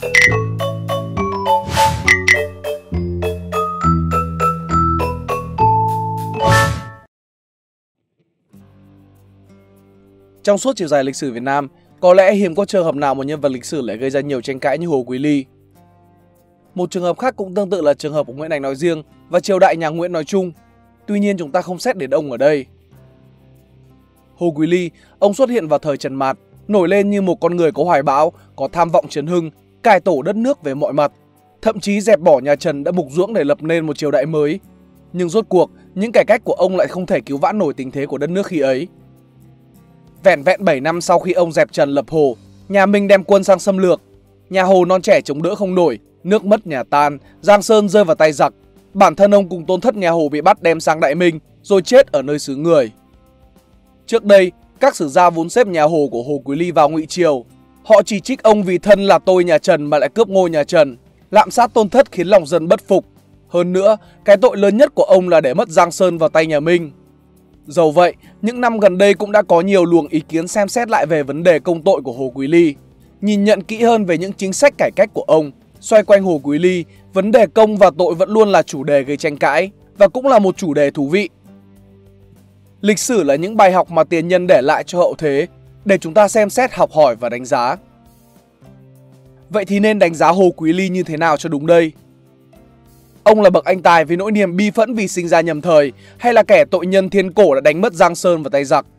Trong suốt chiều dài lịch sử Việt Nam, có lẽ hiếm có trường hợp nào một nhân vật lịch sử lại gây ra nhiều tranh cãi như Hồ Quý Ly. Một trường hợp khác cũng tương tự là trường hợp của Nguyễn Ánh nói riêng và triều đại nhà Nguyễn nói chung. Tuy nhiên chúng ta không xét đến ông ở đây. Hồ Quý Ly, ông xuất hiện vào thời Trần Mạt, nổi lên như một con người có hoài bão, có tham vọng chấn hưng, cải tổ đất nước về mọi mặt. Thậm chí dẹp bỏ nhà Trần đã mục dưỡng để lập nên một triều đại mới. Nhưng rốt cuộc, những cải cách của ông lại không thể cứu vãn nổi tình thế của đất nước khi ấy. Vẻn vẹn 7 năm sau khi ông dẹp Trần lập Hồ, nhà Minh đem quân sang xâm lược. Nhà Hồ non trẻ chống đỡ không nổi, nước mất nhà tan, Giang Sơn rơi vào tay giặc. Bản thân ông cùng tôn thất nhà Hồ bị bắt đem sang Đại Minh, rồi chết ở nơi xứ người. Trước đây, các sử gia vốn xếp nhà Hồ của Hồ Quý Ly vào ngụy triều. Họ chỉ trích ông vì thân là tôi nhà Trần mà lại cướp ngôi nhà Trần, lạm sát tôn thất khiến lòng dân bất phục. Hơn nữa, cái tội lớn nhất của ông là để mất Giang Sơn vào tay nhà Minh. Dẫu vậy, những năm gần đây cũng đã có nhiều luồng ý kiến xem xét lại về vấn đề công tội của Hồ Quý Ly. Nhìn nhận kỹ hơn về những chính sách cải cách của ông, xoay quanh Hồ Quý Ly, vấn đề công và tội vẫn luôn là chủ đề gây tranh cãi và cũng là một chủ đề thú vị. Lịch sử là những bài học mà tiền nhân để lại cho hậu thế để chúng ta xem xét, học hỏi và đánh giá. Vậy thì nên đánh giá Hồ Quý Ly như thế nào cho đúng đây? Ông là bậc anh tài với nỗi niềm bi phẫn vì sinh ra nhầm thời, hay là kẻ tội nhân thiên cổ đã đánh mất Giang Sơn vào tay giặc?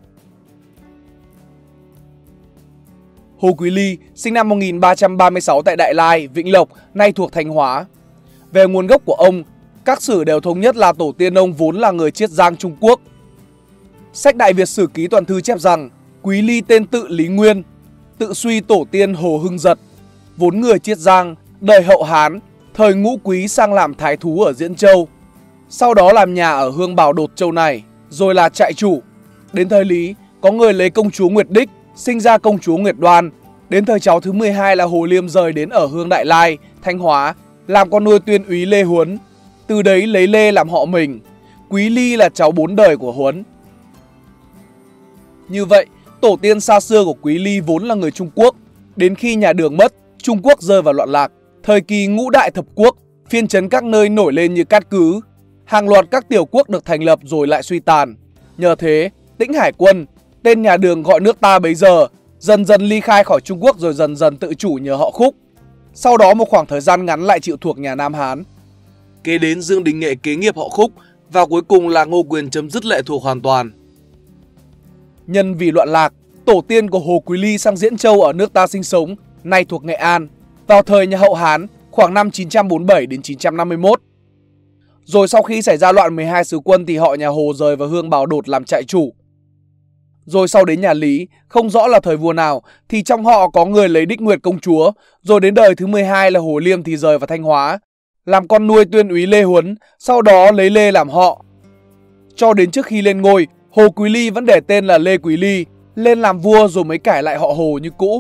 Hồ Quý Ly sinh năm 1336 tại Đại Lai, Vĩnh Lộc, nay thuộc Thanh Hóa. Về nguồn gốc của ông, các sử đều thống nhất là tổ tiên ông vốn là người Chiết Giang Trung Quốc. Sách Đại Việt Sử Ký Toàn Thư chép rằng Quý Ly tên tự Lý Nguyên, tự suy tổ tiên Hồ Hưng Giật, vốn người Chiết Giang, đời Hậu Hán, thời Ngũ Quý sang làm thái thú ở Diễn Châu. Sau đó làm nhà ở Hương Bảo Đột Châu này, rồi là trại chủ. Đến thời Lý, có người lấy công chúa Nguyệt Đích, sinh ra công chúa Nguyệt Đoan. Đến thời cháu thứ 12 là Hồ Liêm rời đến ở Hương Đại Lai, Thanh Hóa, làm con nuôi tuyên úy Lê Huấn. Từ đấy lấy Lê làm họ mình. Quý Ly là cháu 4 đời của Huấn. Như vậy, tổ tiên xa xưa của Quý Ly vốn là người Trung Quốc. Đến khi nhà Đường mất, Trung Quốc rơi vào loạn lạc. Thời kỳ ngũ đại thập quốc, phiên trấn các nơi nổi lên như cát cứ. Hàng loạt các tiểu quốc được thành lập rồi lại suy tàn. Nhờ thế, Tĩnh Hải Quân, tên nhà Đường gọi nước ta bấy giờ, dần dần ly khai khỏi Trung Quốc rồi dần dần tự chủ nhờ họ Khúc. Sau đó một khoảng thời gian ngắn lại chịu thuộc nhà Nam Hán. Kế đến Dương Đình Nghệ kế nghiệp họ Khúc, và cuối cùng là Ngô Quyền chấm dứt lệ thuộc hoàn toàn. Nhân vì loạn lạc, tổ tiên của Hồ Quý Ly sang Diễn Châu ở nước ta sinh sống, nay thuộc Nghệ An, vào thời nhà Hậu Hán khoảng năm 947 đến 951. Rồi sau khi xảy ra loạn 12 sứ quân thì họ nhà Hồ rời vào Hương Bảo Đột làm trại chủ. Rồi sau đến nhà Lý, không rõ là thời vua nào, thì trong họ có người lấy Đích Nguyệt công chúa. Rồi đến đời thứ 12 là Hồ Liêm thì rời vào Thanh Hóa, làm con nuôi tuyên úy Lê Huấn, sau đó lấy Lê làm họ. Cho đến trước khi lên ngôi, Hồ Quý Ly vẫn để tên là Lê Quý Ly, lên làm vua rồi mới cải lại họ Hồ như cũ.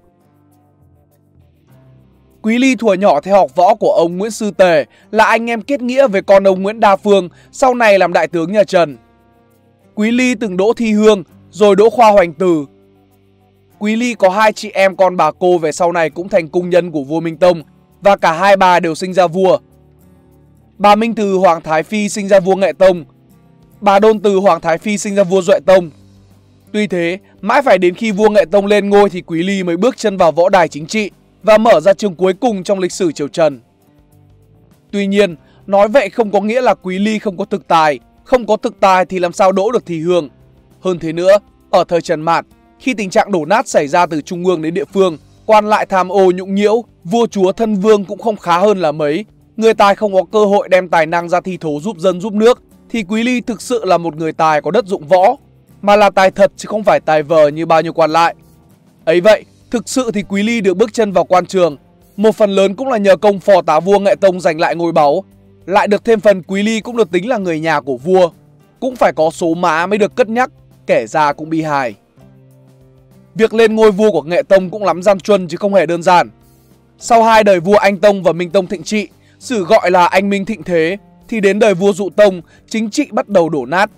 Quý Ly thuở nhỏ theo học võ của ông Nguyễn Sư Tề, là anh em kết nghĩa với con ông Nguyễn Đa Phương, sau này làm đại tướng nhà Trần. Quý Ly từng đỗ thi hương, rồi đỗ khoa hoành từ. Quý Ly có 2 chị em con bà cô về sau này cũng thành cung nhân của vua Minh Tông, và cả hai bà đều sinh ra vua. Bà Minh Từ Hoàng Thái Phi sinh ra vua Nghệ Tông, bà Đôn Từ Hoàng Thái Phi sinh ra vua Duệ Tông. Tuy thế, mãi phải đến khi vua Nghệ Tông lên ngôi thì Quý Ly mới bước chân vào võ đài chính trị và mở ra chương cuối cùng trong lịch sử triều Trần. Tuy nhiên, nói vậy không có nghĩa là Quý Ly không có thực tài, không có thực tài thì làm sao đỗ được thi hương. Hơn thế nữa, ở thời Trần Mạt, khi tình trạng đổ nát xảy ra từ trung ương đến địa phương, quan lại tham ô nhũng nhiễu, vua chúa thân vương cũng không khá hơn là mấy, người tài không có cơ hội đem tài năng ra thi thố giúp dân giúp nước, thì Quý Ly thực sự là một người tài có đất dụng võ, mà là tài thật chứ không phải tài vờ như bao nhiêu quan lại. Ấy vậy, thực sự thì Quý Ly được bước chân vào quan trường, một phần lớn cũng là nhờ công phò tá vua Nghệ Tông giành lại ngôi báu. Lại được thêm phần Quý Ly cũng được tính là người nhà của vua, cũng phải có số má mới được cất nhắc, kẻ già cũng bi hài. Việc lên ngôi vua của Nghệ Tông cũng lắm gian truân chứ không hề đơn giản. Sau 2 đời vua Anh Tông và Minh Tông thịnh trị, sử gọi là Anh Minh thịnh thế, thì đến đời vua Dụ Tông, chính trị bắt đầu đổ nát.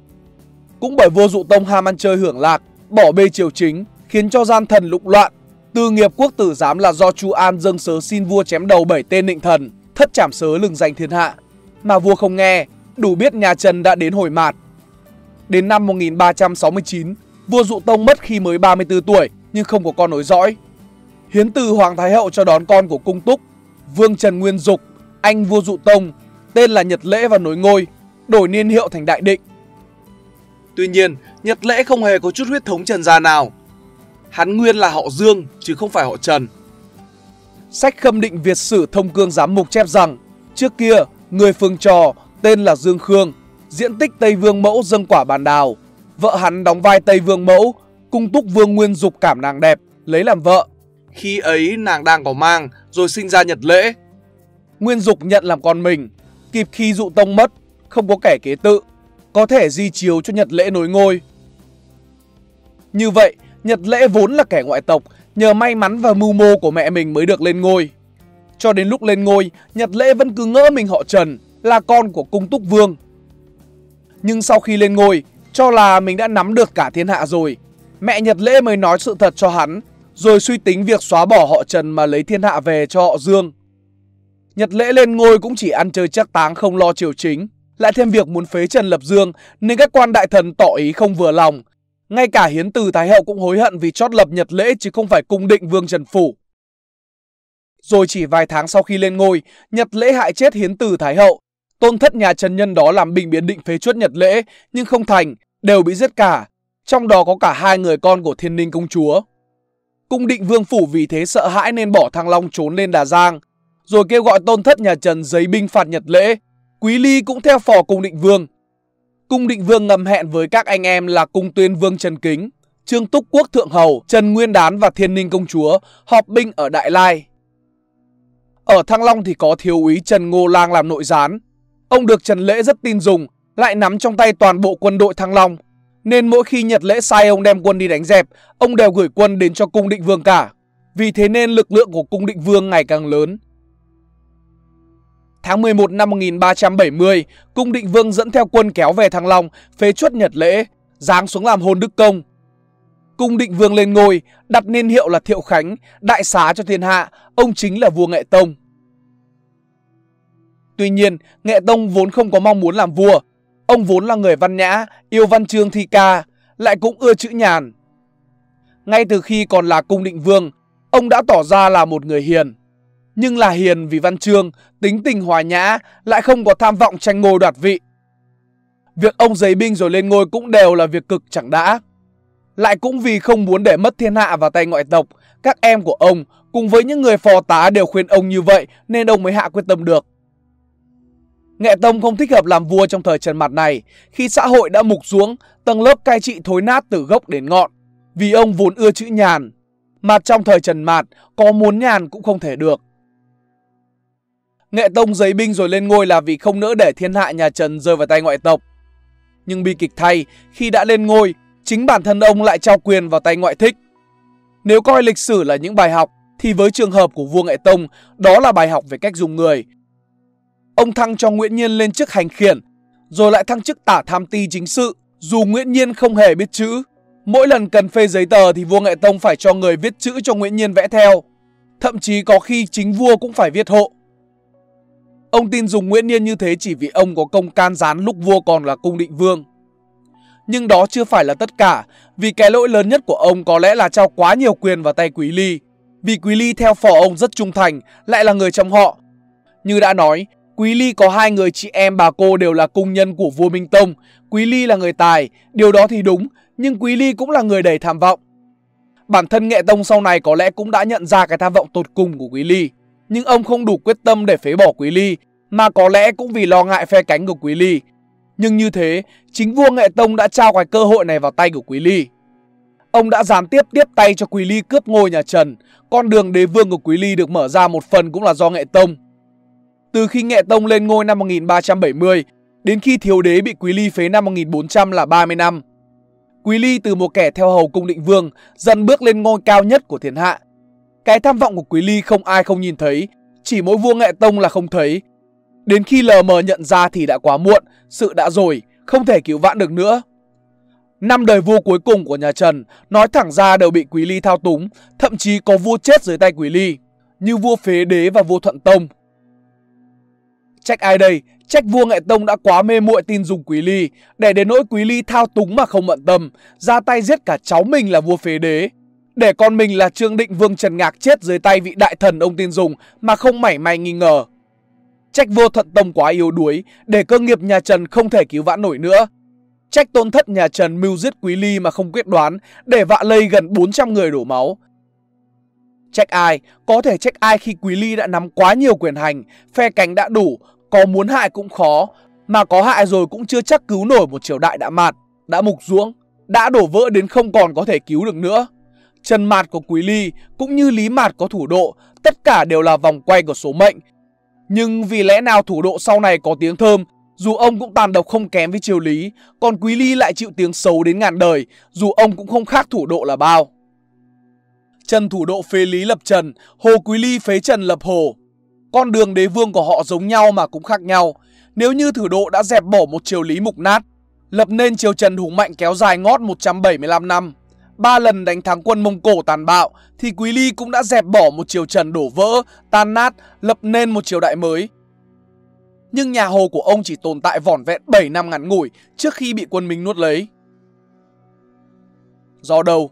Cũng bởi vua Dụ Tông ham ăn chơi hưởng lạc, bỏ bê triều chính, khiến cho gian thần lụng loạn. Từ nghiệp quốc tử giám là do Chu An dâng sớ xin vua chém đầu 7 tên nịnh thần, thất trảm sớ lừng danh thiên hạ. Mà vua không nghe, đủ biết nhà Trần đã đến hồi mạt. Đến năm 1369, vua Dụ Tông mất khi mới 34 tuổi nhưng không có con nối dõi. Hiến từ Hoàng Thái Hậu cho đón con của Cung Túc, Vương Trần Nguyên Dục, anh vua Dụ Tông, tên là Nhật Lễ và nối ngôi, đổi niên hiệu thành Đại Định. Tuy nhiên, Nhật Lễ không hề có chút huyết thống Trần gia nào. Hắn nguyên là họ Dương chứ không phải họ Trần. Sách Khâm Định Việt Sử Thông Cương Giám Mục chép rằng, trước kia, người phường Trò tên là Dương Khương, diễn tích Tây Vương Mẫu dâng quả bàn đào. Vợ hắn đóng vai Tây Vương Mẫu, Cung Túc Vương Nguyên Dục cảm nàng đẹp, lấy làm vợ. Khi ấy nàng đang có mang, rồi sinh ra Nhật Lễ. Nguyên Dục nhận làm con mình, kịp khi Dụ Tông mất, không có kẻ kế tự, có thể di chiếu cho Nhật Lễ nối ngôi. Như vậy, Nhật Lễ vốn là kẻ ngoại tộc, nhờ may mắn và mưu mô của mẹ mình mới được lên ngôi. Cho đến lúc lên ngôi, Nhật Lễ vẫn cứ ngỡ mình họ Trần, là con của Cung Túc Vương. Nhưng sau khi lên ngôi, cho là mình đã nắm được cả thiên hạ rồi, mẹ Nhật Lễ mới nói sự thật cho hắn, rồi suy tính việc xóa bỏ họ Trần mà lấy thiên hạ về cho họ Dương. Nhật Lễ lên ngôi cũng chỉ ăn chơi trác táng không lo triều chính, lại thêm việc muốn phế Trần lập Dương nên các quan đại thần tỏ ý không vừa lòng. Ngay cả Hiến từ Thái Hậu cũng hối hận vì chót lập Nhật Lễ chứ không phải cung định Vương Trần Phủ. Rồi chỉ vài tháng sau khi lên ngôi, Nhật Lễ hại chết Hiến từ Thái Hậu. Tôn thất nhà Trần nhân đó làm bình biến định phế truất Nhật Lễ nhưng không thành, đều bị giết cả. Trong đó có cả 2 người con của Thiên Ninh công chúa. Cung định Vương Phủ vì thế sợ hãi nên bỏ Thăng Long trốn lên Đà Giang, rồi kêu gọi tôn thất nhà Trần giấy binh phạt Nhật Lễ. Quý ly cũng theo phò Cung định Vương. Cung định Vương ngầm hẹn với các anh em là Cung Tuyên Vương Trần Kính, Trương Túc Quốc Thượng Hầu, Trần Nguyên Đán và Thiên Ninh công chúa họp binh ở Đại Lai. Ở Thăng Long thì có thiếu úy Trần Ngô Lang làm nội gián. Ông được Trần Lễ rất tin dùng, lại nắm trong tay toàn bộ quân đội Thăng Long, nên mỗi khi Nhật Lễ sai ông đem quân đi đánh dẹp, ông đều gửi quân đến cho Cung định Vương cả. Vì thế nên lực lượng của Cung định Vương ngày càng lớn. Tháng 11 năm 1370, Cung định Vương dẫn theo quân kéo về Thăng Long, phế truất Nhật Lễ, giáng xuống làm hôn đức công. Cung định Vương lên ngôi, đặt niên hiệu là Thiệu Khánh, đại xá cho thiên hạ, ông chính là vua Nghệ Tông. Tuy nhiên, Nghệ Tông vốn không có mong muốn làm vua. Ông vốn là người văn nhã, yêu văn chương thi ca, lại cũng ưa chữ nhàn. Ngay từ khi còn là Cung định Vương, ông đã tỏ ra là một người hiền. Nhưng là hiền vì văn chương, tính tình hòa nhã, lại không có tham vọng tranh ngôi đoạt vị. Việc ông giấy binh rồi lên ngôi cũng đều là việc cực chẳng đã. Lại cũng vì không muốn để mất thiên hạ vào tay ngoại tộc, các em của ông cùng với những người phò tá đều khuyên ông như vậy nên ông mới hạ quyết tâm được. Nghệ Tông không thích hợp làm vua trong thời Trần Mạt này, khi xã hội đã mục ruỗng, tầng lớp cai trị thối nát từ gốc đến ngọn, vì ông vốn ưa chữ nhàn, mà trong thời Trần Mạt có muốn nhàn cũng không thể được. Nghệ Tông giấy binh rồi lên ngôi là vì không nỡ để thiên hạ nhà Trần rơi vào tay ngoại tộc. Nhưng bi kịch thay, khi đã lên ngôi, chính bản thân ông lại trao quyền vào tay ngoại thích. Nếu coi lịch sử là những bài học, thì với trường hợp của vua Nghệ Tông, đó là bài học về cách dùng người. Ông thăng cho Nguyễn Nhiên lên chức hành khiển, rồi lại thăng chức tả tham ty chính sự, dù Nguyễn Nhiên không hề biết chữ. Mỗi lần cần phê giấy tờ thì vua Nghệ Tông phải cho người viết chữ cho Nguyễn Nhiên vẽ theo. Thậm chí có khi chính vua cũng phải viết hộ. Ông tin dùng Nguyễn Nhiên như thế chỉ vì ông có công can gián lúc vua còn là Cung định Vương. Nhưng đó chưa phải là tất cả, vì cái lỗi lớn nhất của ông có lẽ là trao quá nhiều quyền vào tay Quý Ly. Vì Quý Ly theo phò ông rất trung thành, lại là người trong họ. Như đã nói, Quý Ly có 2 người chị em bà cô đều là cung nhân của vua Minh Tông. Quý Ly là người tài, điều đó thì đúng, nhưng Quý Ly cũng là người đầy tham vọng. Bản thân Nghệ Tông sau này có lẽ cũng đã nhận ra cái tham vọng tột cùng của Quý Ly, nhưng ông không đủ quyết tâm để phế bỏ Quý Ly, mà có lẽ cũng vì lo ngại phe cánh của Quý Ly. Nhưng như thế, chính vua Nghệ Tông đã trao cái cơ hội này vào tay của Quý Ly. Ông đã gián tiếp tiếp tay cho Quý Ly cướp ngôi nhà Trần. Con đường đế vương của Quý Ly được mở ra một phần cũng là do Nghệ Tông. Từ khi Nghệ Tông lên ngôi năm 1370 đến khi thiếu đế bị Quý Ly phế năm 1400 là 30 năm. Quý Ly từ một kẻ theo hầu Cung định Vương dần bước lên ngôi cao nhất của thiên hạ. Cái tham vọng của Quý Ly không ai không nhìn thấy, chỉ mỗi vua Nghệ Tông là không thấy. Đến khi lờ mờ nhận ra thì đã quá muộn, sự đã rồi, không thể cứu vãn được nữa. Năm đời vua cuối cùng của nhà Trần nói thẳng ra đều bị Quý Ly thao túng, thậm chí có vua chết dưới tay Quý Ly, như vua Phế Đế và vua Thuận Tông. Trách ai đây? Trách vua Nghệ Tông đã quá mê muội tin dùng Quý Ly, để đến nỗi Quý Ly thao túng mà không bận tâm, ra tay giết cả cháu mình là vua Phế Đế, để con mình là Trương Định Vương Trần Ngạc chết dưới tay vị đại thần ông tin dùng mà không mảy may nghi ngờ. Trách vua Thuận Tông quá yếu đuối, để cơ nghiệp nhà Trần không thể cứu vãn nổi nữa. Trách tôn thất nhà Trần mưu giết Quý Ly mà không quyết đoán, để vạ lây gần 400 người đổ máu. Trách ai? Có thể trách ai khi Quý Ly đã nắm quá nhiều quyền hành, phe cánh đã đủ, có muốn hại cũng khó, mà có hại rồi cũng chưa chắc cứu nổi một triều đại đã mạt, đã mục ruỗng, đã đổ vỡ đến không còn có thể cứu được nữa. Trần mạt của Quý Ly cũng như Lý mạt có Thủ Độ, tất cả đều là vòng quay của số mệnh. Nhưng vì lẽ nào Thủ Độ sau này có tiếng thơm, dù ông cũng tàn độc không kém với triều Lý, còn Quý Ly lại chịu tiếng xấu đến ngàn đời, dù ông cũng không khác Thủ Độ là bao. Trần Thủ Độ phế Lý lập Trần, Hồ Quý Ly phế Trần lập Hồ. Con đường đế vương của họ giống nhau mà cũng khác nhau. Nếu như Thủ Độ đã dẹp bỏ một triều Lý mục nát, lập nên triều Trần hùng mạnh kéo dài ngót 175 năm, 3 lần đánh thắng quân Mông Cổ tàn bạo, thì Quý Ly cũng đã dẹp bỏ một triều Trần đổ vỡ, tan nát, lập nên một triều đại mới. Nhưng nhà Hồ của ông chỉ tồn tại vỏn vẹn 7 năm ngắn ngủi trước khi bị quân Minh nuốt lấy. Do đâu?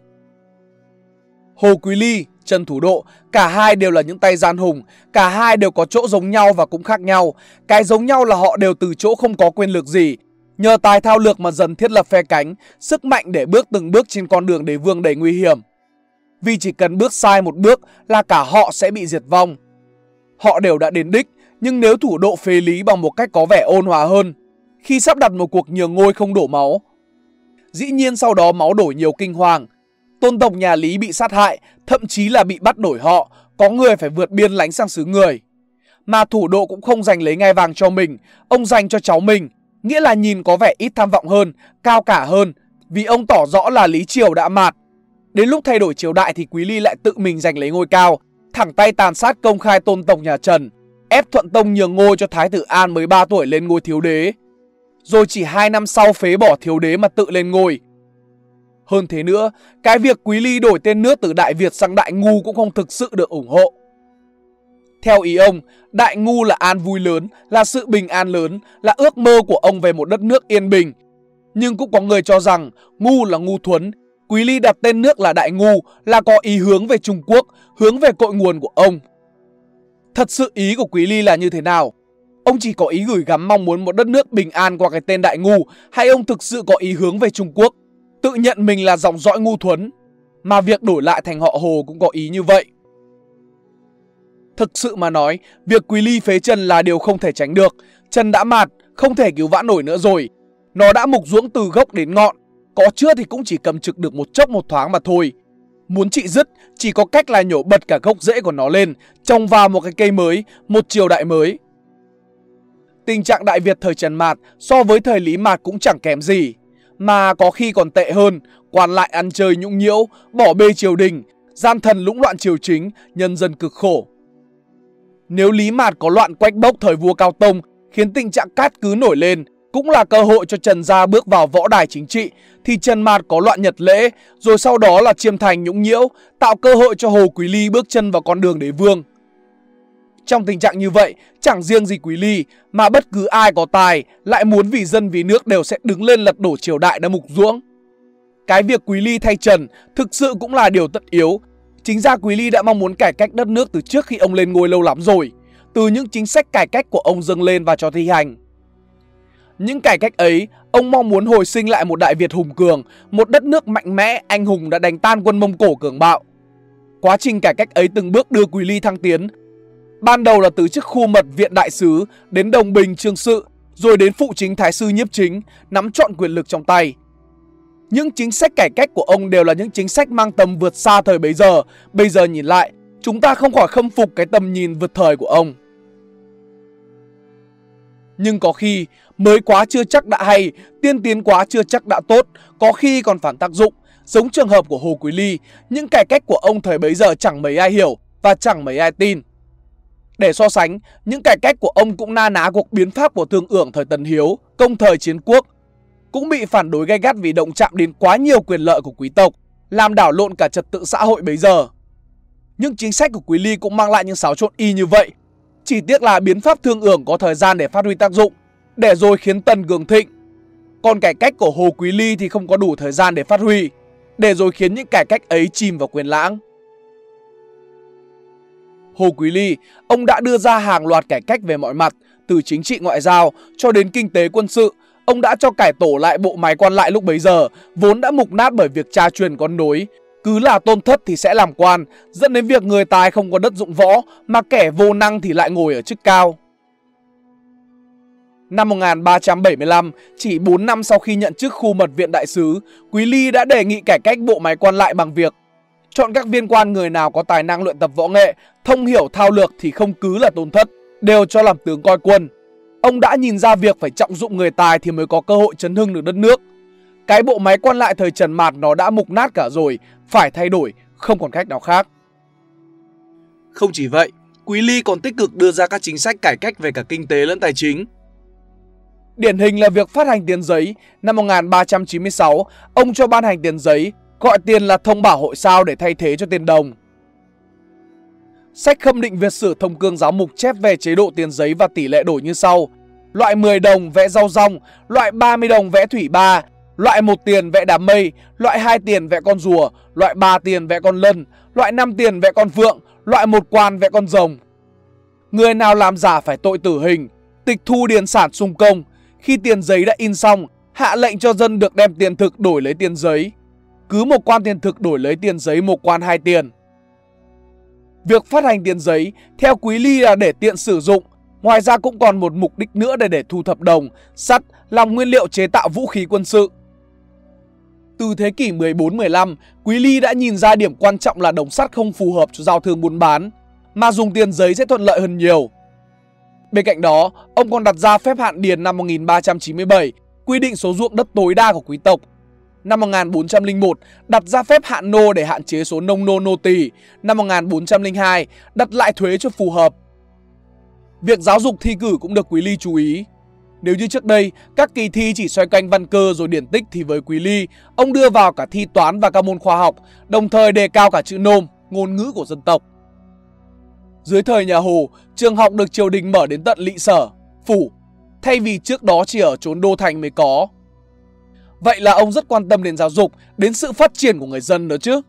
Hồ Quý Ly, Trần Thủ Độ, cả hai đều là những tay gian hùng, cả hai đều có chỗ giống nhau và cũng khác nhau. Cái giống nhau là họ đều từ chỗ không có quyền lực gì, nhờ tài thao lược mà dần thiết lập phe cánh, sức mạnh để bước từng bước trên con đường đế vương đầy nguy hiểm. Vì chỉ cần bước sai một bước là cả họ sẽ bị diệt vong. Họ đều đã đến đích, nhưng nếu Thủ Độ phế Lý bằng một cách có vẻ ôn hòa hơn, khi sắp đặt một cuộc nhường ngôi không đổ máu, dĩ nhiên sau đó máu đổ nhiều kinh hoàng, tôn tộc nhà Lý bị sát hại, thậm chí là bị bắt đổi họ, có người phải vượt biên lánh sang xứ người. Mà Thủ Độ cũng không giành lấy ngai vàng cho mình, ông dành cho cháu mình, nghĩa là nhìn có vẻ ít tham vọng hơn, cao cả hơn, vì ông tỏ rõ là Lý triều đã mạt. Đến lúc thay đổi triều đại thì Quý Ly lại tự mình giành lấy ngôi cao, thẳng tay tàn sát công khai tôn tộc nhà Trần, ép Thuận Tông nhường ngôi cho Thái tử An mới 3 tuổi lên ngôi thiếu đế, rồi chỉ 2 năm sau phế bỏ thiếu đế mà tự lên ngôi. Hơn thế nữa, cái việc Quý Ly đổi tên nước từ Đại Việt sang Đại Ngu cũng không thực sự được ủng hộ. Theo ý ông, Đại Ngu là an vui lớn, là sự bình an lớn, là ước mơ của ông về một đất nước yên bình. Nhưng cũng có người cho rằng Ngu là ngu thuấn, Quý Ly đặt tên nước là Đại Ngu là có ý hướng về Trung Quốc, hướng về cội nguồn của ông. Thật sự ý của Quý Ly là như thế nào? Ông chỉ có ý gửi gắm mong muốn một đất nước bình an qua cái tên Đại Ngu, hay ông thực sự có ý hướng về Trung Quốc, tự nhận mình là dòng dõi ngu thuấn, mà việc đổi lại thành họ Hồ cũng có ý như vậy? Thực sự mà nói, việc Quý Ly phế Trần là điều không thể tránh được. Trần đã mạt, không thể cứu vãn nổi nữa rồi. Nó đã mục ruỗng từ gốc đến ngọn, có chữa thì cũng chỉ cầm trực được một chốc một thoáng mà thôi. Muốn trị dứt, chỉ có cách là nhổ bật cả gốc rễ của nó lên, trồng vào một cái cây mới, một triều đại mới. Tình trạng Đại Việt thời Trần mạt so với thời Lý mạt cũng chẳng kém gì, mà có khi còn tệ hơn. Quan lại ăn chơi nhũng nhiễu, bỏ bê triều đình, gian thần lũng loạn triều chính, nhân dân cực khổ. Nếu Lý mạt có loạn quách bốc thời vua Cao Tông, khiến tình trạng cát cứ nổi lên, cũng là cơ hội cho Trần gia bước vào võ đài chính trị, thì Trần mạt có loạn Nhật Lễ, rồi sau đó là Chiêm Thành nhũng nhiễu, tạo cơ hội cho Hồ Quý Ly bước chân vào con đường đế vương. Trong tình trạng như vậy, chẳng riêng gì Quý Ly, mà bất cứ ai có tài, lại muốn vì dân vì nước đều sẽ đứng lên lật đổ triều đại đã mục ruỗng. Cái việc Quý Ly thay Trần thực sự cũng là điều tất yếu. Chính ra Quý Ly đã mong muốn cải cách đất nước từ trước khi ông lên ngôi lâu lắm rồi, từ những chính sách cải cách của ông dâng lên và cho thi hành. Những cải cách ấy, ông mong muốn hồi sinh lại một Đại Việt hùng cường, một đất nước mạnh mẽ, anh hùng đã đánh tan quân Mông Cổ cường bạo. Quá trình cải cách ấy từng bước đưa Quý Ly thăng tiến. Ban đầu là từ chức khu mật viện đại sứ, đến đồng bình trương sự, rồi đến phụ chính thái sư nhiếp chính, nắm trọn quyền lực trong tay. Những chính sách cải cách của ông đều là những chính sách mang tầm vượt xa thời bấy giờ. Bây giờ nhìn lại, chúng ta không khỏi khâm phục cái tầm nhìn vượt thời của ông. Nhưng có khi, mới quá chưa chắc đã hay, tiên tiến quá chưa chắc đã tốt, có khi còn phản tác dụng. Giống trường hợp của Hồ Quý Ly, những cải cách của ông thời bấy giờ chẳng mấy ai hiểu và chẳng mấy ai tin. Để so sánh, những cải cách của ông cũng na ná cuộc biến pháp của Thương Ưởng thời Tần Hiếu, công thời Chiến Quốc. cũng bị phản đối gay gắt vì động chạm đến quá nhiều quyền lợi của quý tộc, làm đảo lộn cả trật tự xã hội bấy giờ. Những chính sách của Quý Ly cũng mang lại những xáo trộn y như vậy. Chỉ tiếc là biến pháp thương ưởng có thời gian để phát huy tác dụng, để rồi khiến Tần cường thịnh. Còn cải cách của Hồ Quý Ly thì không có đủ thời gian để phát huy, để rồi khiến những cải cách ấy chìm vào quên lãng. Hồ Quý Ly, ông đã đưa ra hàng loạt cải cách về mọi mặt, từ chính trị ngoại giao cho đến kinh tế quân sự. Ông đã cho cải tổ lại bộ máy quan lại lúc bấy giờ, vốn đã mục nát bởi việc cha truyền con nối. Cứ là tôn thất thì sẽ làm quan, dẫn đến việc người tài không có đất dụng võ, mà kẻ vô năng thì lại ngồi ở chức cao. Năm 1375, chỉ 4 năm sau khi nhận chức khu mật viện đại sứ, Quý Ly đã đề nghị cải cách bộ máy quan lại bằng việc chọn các viên quan người nào có tài năng luyện tập võ nghệ, thông hiểu thao lược thì không cứ là tôn thất, đều cho làm tướng coi quân. Ông đã nhìn ra việc phải trọng dụng người tài thì mới có cơ hội chấn hưng được đất nước. Cái bộ máy quan lại thời Trần Mạt nó đã mục nát cả rồi, phải thay đổi, không còn cách nào khác. Không chỉ vậy, Quý Ly còn tích cực đưa ra các chính sách cải cách về cả kinh tế lẫn tài chính. Điển hình là việc phát hành tiền giấy. Năm 1396, ông cho ban hành tiền giấy, gọi tiền là thông bảo hội sao để thay thế cho tiền đồng. Sách Khâm định Việt sử Thông cương Giáo mục chép về chế độ tiền giấy và tỷ lệ đổi như sau: loại 10 đồng vẽ rau rong, loại 30 đồng vẽ thủy ba, loại 1 tiền vẽ đám mây, loại 2 tiền vẽ con rùa, loại 3 tiền vẽ con lân, loại 5 tiền vẽ con phượng, loại 1 quan vẽ con rồng. Người nào làm giả phải tội tử hình, tịch thu điền sản sung công. Khi tiền giấy đã in xong, hạ lệnh cho dân được đem tiền thực đổi lấy tiền giấy. Cứ 1 quan tiền thực đổi lấy tiền giấy 1 quan 2 tiền. Việc phát hành tiền giấy theo Quý Ly là để tiện sử dụng. Ngoài ra cũng còn một mục đích nữa để thu thập đồng, sắt làm nguyên liệu chế tạo vũ khí quân sự. Từ thế kỷ 14-15, Quý Ly đã nhìn ra điểm quan trọng là đồng sắt không phù hợp cho giao thương buôn bán, mà dùng tiền giấy sẽ thuận lợi hơn nhiều. Bên cạnh đó, ông còn đặt ra phép hạn điền năm 1397, quy định số ruộng đất tối đa của quý tộc. Năm 1401, đặt ra phép hạn nô để hạn chế số nông nô nô tỳ. Năm 1402, đặt lại thuế cho phù hợp. Việc giáo dục thi cử cũng được Quý Ly chú ý. Nếu như trước đây, các kỳ thi chỉ xoay quanh văn cơ rồi điển tích thì với Quý Ly, ông đưa vào cả thi toán và các môn khoa học, đồng thời đề cao cả chữ nôm, ngôn ngữ của dân tộc. Dưới thời nhà Hồ, trường học được triều đình mở đến tận lỵ sở, phủ, thay vì trước đó chỉ ở chốn đô thành mới có. Vậy là ông rất quan tâm đến giáo dục, đến sự phát triển của người dân nữa chứ.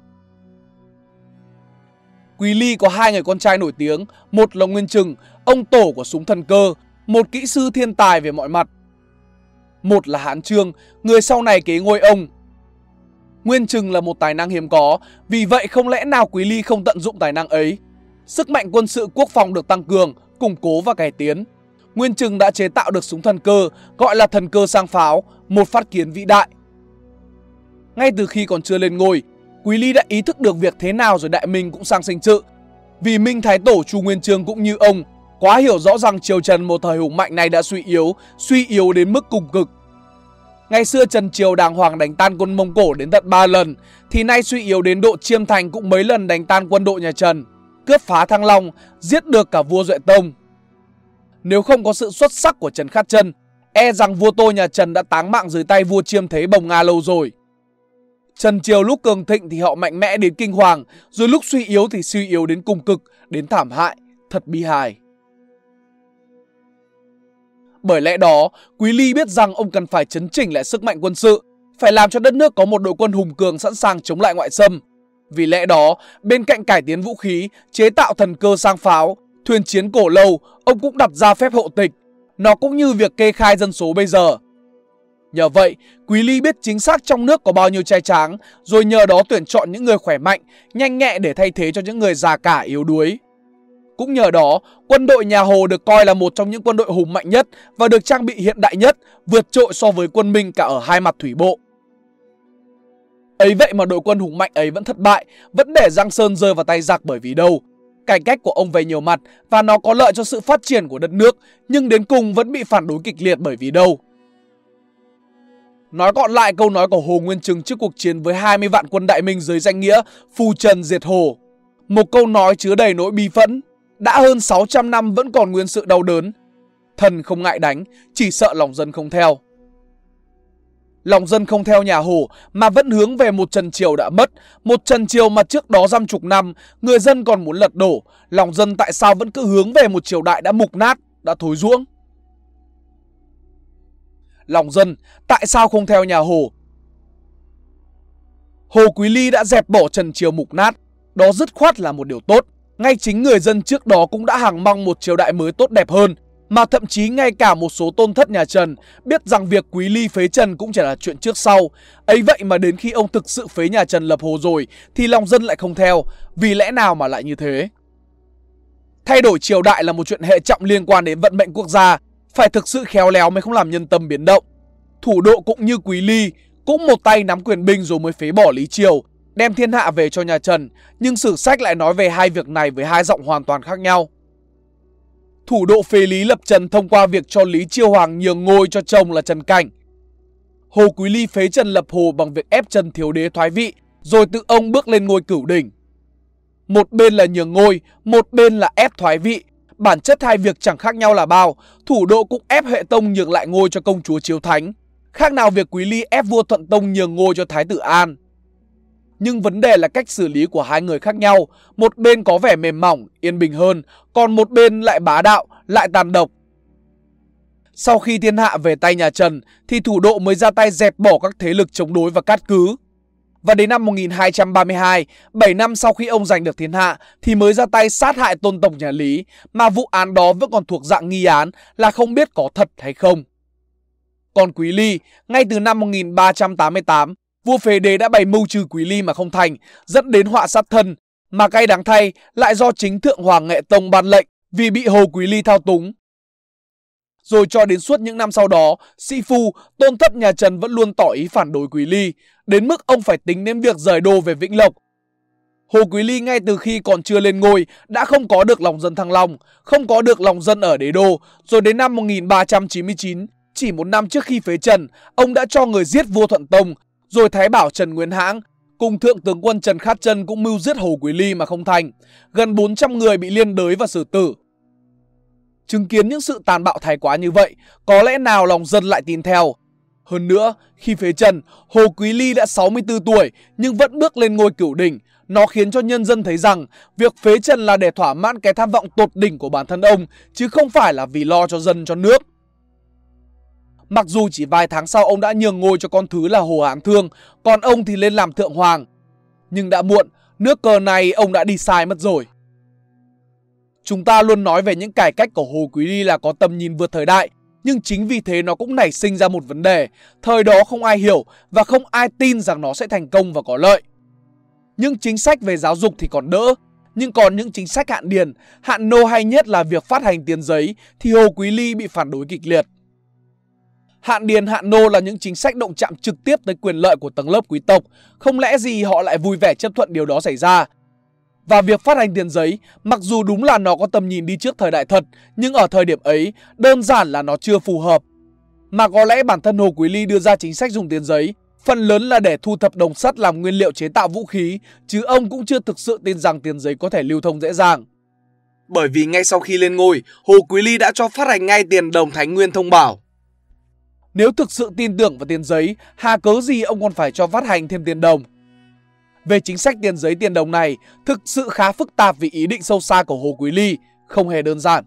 Quý Ly có 2 người con trai nổi tiếng, một là Nguyên Trừng, ông tổ của súng thần cơ, một kỹ sư thiên tài về mọi mặt. Một là Hán Chương, người sau này kế ngôi ông. Nguyên Trừng là một tài năng hiếm có, vì vậy không lẽ nào Quý Ly không tận dụng tài năng ấy. Sức mạnh quân sự quốc phòng được tăng cường, củng cố và cải tiến. Nguyên Trừng đã chế tạo được súng thần cơ, gọi là thần cơ sang pháo, một phát kiến vĩ đại. Ngay từ khi còn chưa lên ngôi, Quý Ly đã ý thức được việc thế nào rồi Đại Minh cũng sang sinh sự. Vì Minh Thái Tổ Chu Nguyên Chương cũng như ông, quá hiểu rõ rằng triều Trần một thời hùng mạnh này đã suy yếu đến mức cùng cực. Ngày xưa Trần Triều đàng hoàng đánh tan quân Mông Cổ đến tận 3 lần, thì nay suy yếu đến độ Chiêm Thành cũng mấy lần đánh tan quân đội nhà Trần, cướp phá Thăng Long, giết được cả vua Duệ Tông. Nếu không có sự xuất sắc của Trần Khát Chân, e rằng vua Tô nhà Trần đã táng mạng dưới tay vua Chiêm Thế Bồng Nga lâu rồi. Trần Triều lúc cường thịnh thì họ mạnh mẽ đến kinh hoàng, rồi lúc suy yếu thì suy yếu đến cùng cực, đến thảm hại, thật bi hài. Bởi lẽ đó, Quý Ly biết rằng ông cần phải chấn chỉnh lại sức mạnh quân sự, phải làm cho đất nước có một đội quân hùng cường sẵn sàng chống lại ngoại xâm. Vì lẽ đó, bên cạnh cải tiến vũ khí, chế tạo thần cơ sang pháo, thuyền chiến cổ lâu, ông cũng đặt ra phép hộ tịch. Nó cũng như việc kê khai dân số bây giờ. Nhờ vậy, Quý Ly biết chính xác trong nước có bao nhiêu trai tráng, rồi nhờ đó tuyển chọn những người khỏe mạnh, nhanh nhẹ để thay thế cho những người già cả yếu đuối. Cũng nhờ đó, quân đội nhà Hồ được coi là một trong những quân đội hùng mạnh nhất và được trang bị hiện đại nhất, vượt trội so với quân Minh cả ở hai mặt thủy bộ. Ấy vậy mà đội quân hùng mạnh ấy vẫn thất bại, vẫn để Giang Sơn rơi vào tay giặc bởi vì đâu? Cải cách của ông về nhiều mặt và nó có lợi cho sự phát triển của đất nước, nhưng đến cùng vẫn bị phản đối kịch liệt bởi vì đâu? Nói gọn lại câu nói của Hồ Nguyên Trừng trước cuộc chiến với 20 vạn quân Đại Minh dưới danh nghĩa phù trần diệt Hồ. Một câu nói chứa đầy nỗi bi phẫn, đã hơn 600 năm vẫn còn nguyên sự đau đớn. Thần không ngại đánh, chỉ sợ lòng dân không theo. Lòng dân không theo nhà Hồ mà vẫn hướng về một Trần Triều đã mất, một Trần Triều mà trước đó dăm chục năm người dân còn muốn lật đổ. Lòng dân tại sao vẫn cứ hướng về một triều đại đã mục nát, đã thối ruỗng? Lòng dân tại sao không theo nhà Hồ? Hồ Quý Ly đã dẹp bỏ Trần Triều mục nát, đó dứt khoát là một điều tốt. Ngay chính người dân trước đó cũng đã hằng mong một triều đại mới tốt đẹp hơn, mà thậm chí ngay cả một số tôn thất nhà Trần biết rằng việc Quý Ly phế Trần cũng chỉ là chuyện trước sau. Ấy vậy mà đến khi ông thực sự phế nhà Trần lập Hồ rồi thì lòng dân lại không theo. Vì lẽ nào mà lại như thế? Thay đổi triều đại là một chuyện hệ trọng liên quan đến vận mệnh quốc gia, phải thực sự khéo léo mới không làm nhân tâm biến động. Thủ độ cũng như Quý Ly cũng một tay nắm quyền binh rồi mới phế bỏ Lý Triều, đem thiên hạ về cho nhà Trần, nhưng sử sách lại nói về hai việc này với hai giọng hoàn toàn khác nhau. Thủ độ phế Lý lập Trần thông qua việc cho Lý Chiêu Hoàng nhường ngôi cho chồng là Trần Cảnh. Hồ Quý Ly phế Trần lập Hồ bằng việc ép Trần Thiếu Đế thoái vị, rồi tự ông bước lên ngôi cửu đỉnh. Một bên là nhường ngôi, một bên là ép thoái vị. Bản chất hai việc chẳng khác nhau là bao. Thủ độ cũng ép Huệ Tông nhường lại ngôi cho công chúa Chiếu Thánh, khác nào việc Quý Ly ép vua Thuận Tông nhường ngôi cho Thái tử An. Nhưng vấn đề là cách xử lý của hai người khác nhau. Một bên có vẻ mềm mỏng, yên bình hơn, còn một bên lại bá đạo, lại tàn độc. Sau khi thiên hạ về tay nhà Trần thì thủ độ mới ra tay dẹp bỏ các thế lực chống đối và cát cứ. Và đến năm 1232, 7 năm sau khi ông giành được thiên hạ thì mới ra tay sát hại tôn tộc nhà Lý, mà vụ án đó vẫn còn thuộc dạng nghi án, là không biết có thật hay không. Còn Quý Ly, ngay từ năm 1388, vua phế đế đã bày mưu trừ Quý Ly mà không thành, dẫn đến họa sát thân, mà cay đáng thay lại do chính Thượng Hoàng Nghệ Tông ban lệnh vì bị Hồ Quý Ly thao túng. Rồi cho đến suốt những năm sau đó, sĩ phu, tôn thất nhà Trần vẫn luôn tỏ ý phản đối Quý Ly, đến mức ông phải tính đến việc rời đô về Vĩnh Lộc. Hồ Quý Ly ngay từ khi còn chưa lên ngôi đã không có được lòng dân Thăng Long, không có được lòng dân ở đế đô. Rồi đến năm 1399, chỉ một năm trước khi phế Trần, ông đã cho người giết vua Thuận Tông. Rồi Thái Bảo Trần Nguyên Hãng cùng thượng tướng quân Trần Khát Chân cũng mưu giết Hồ Quý Ly mà không thành. Gần 400 người bị liên đới và xử tử. Chứng kiến những sự tàn bạo thái quá như vậy, có lẽ nào lòng dân lại tin theo. Hơn nữa, khi phế Trần, Hồ Quý Ly đã 64 tuổi nhưng vẫn bước lên ngôi cửu đỉnh. Nó khiến cho nhân dân thấy rằng việc phế Trần là để thỏa mãn cái tham vọng tột đỉnh của bản thân ông, chứ không phải là vì lo cho dân cho nước. Mặc dù chỉ vài tháng sau ông đã nhường ngôi cho con thứ là Hồ Hán Thương, còn ông thì lên làm Thượng Hoàng. Nhưng đã muộn, nước cờ này ông đã đi sai mất rồi. Chúng ta luôn nói về những cải cách của Hồ Quý Ly là có tầm nhìn vượt thời đại, nhưng chính vì thế nó cũng nảy sinh ra một vấn đề. Thời đó không ai hiểu và không ai tin rằng nó sẽ thành công và có lợi. Những chính sách về giáo dục thì còn đỡ, nhưng còn những chính sách hạn điền, hạn nô hay nhất là việc phát hành tiền giấy thì Hồ Quý Ly bị phản đối kịch liệt. Hạn điền, hạn nô là những chính sách động chạm trực tiếp tới quyền lợi của tầng lớp quý tộc, không lẽ gì họ lại vui vẻ chấp thuận điều đó xảy ra. Và việc phát hành tiền giấy, mặc dù đúng là nó có tầm nhìn đi trước thời đại thật, nhưng ở thời điểm ấy, đơn giản là nó chưa phù hợp. Mà có lẽ bản thân Hồ Quý Ly đưa ra chính sách dùng tiền giấy, phần lớn là để thu thập đồng sắt làm nguyên liệu chế tạo vũ khí, chứ ông cũng chưa thực sự tin rằng tiền giấy có thể lưu thông dễ dàng. Bởi vì ngay sau khi lên ngôi, Hồ Quý Ly đã cho phát hành ngay tiền đồng Thánh Nguyên Thông Bảo. Nếu thực sự tin tưởng vào tiền giấy, hà cớ gì ông còn phải cho phát hành thêm tiền đồng? Về chính sách tiền giấy tiền đồng này, thực sự khá phức tạp vì ý định sâu xa của Hồ Quý Ly, không hề đơn giản.